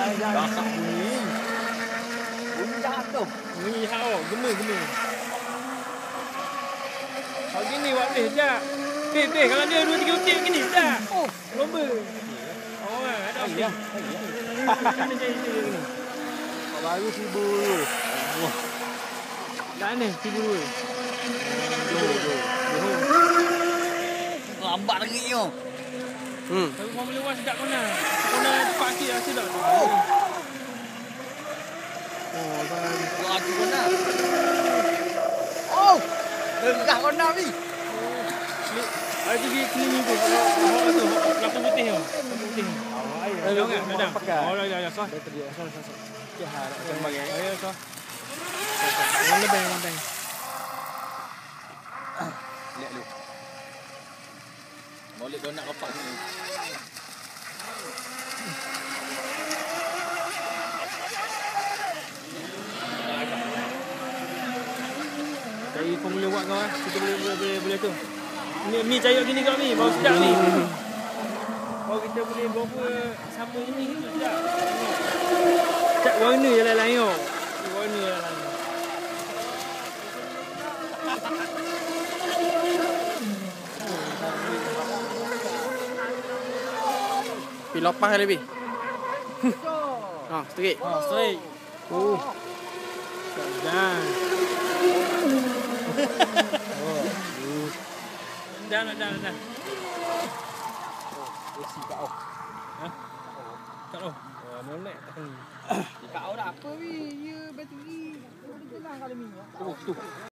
Jangan bunyi. Bunyi jahat tu. Bunyi hao, gema. Kalau gini buat boleh tak? Beh, kalau dia 2-3 ukit gini tak? Oh, Lomba. Oh, ada apa? ya. Mana cari dia gini? Baru sibuk. Dah ni, 32. Lambat lagi yo. Tapi kau boleh was dekat kona. Kona cepat sikit lah sedap. Oh, kan. buat aku kena. Oh, gerah kena ni. Ada tu dia clean tu. Hok tu, lampu putih tu. Lampu putih. Dah kan? Dah. Oh, dah. Sah. Okey, harap kembang ya. Ayo, sah. Lembang. Lihat lu. Boleh kau nak kapak ni. Cari formula buat kau kita boleh tu. Mi cair gini kau ni, bau sedap ni. Kalau kita boleh bawa sama ini sedap. Cak warna je lain-lain tau. Warna je lain. Pi lepas kali pi. Straight. Straight. Dah. Dah. Isi kat au. Ha? Tak tahu. Oh, molek tak tahu. Kat au dah apa ni? Ya bateri. Dia jelas kali ni. Oh, tu.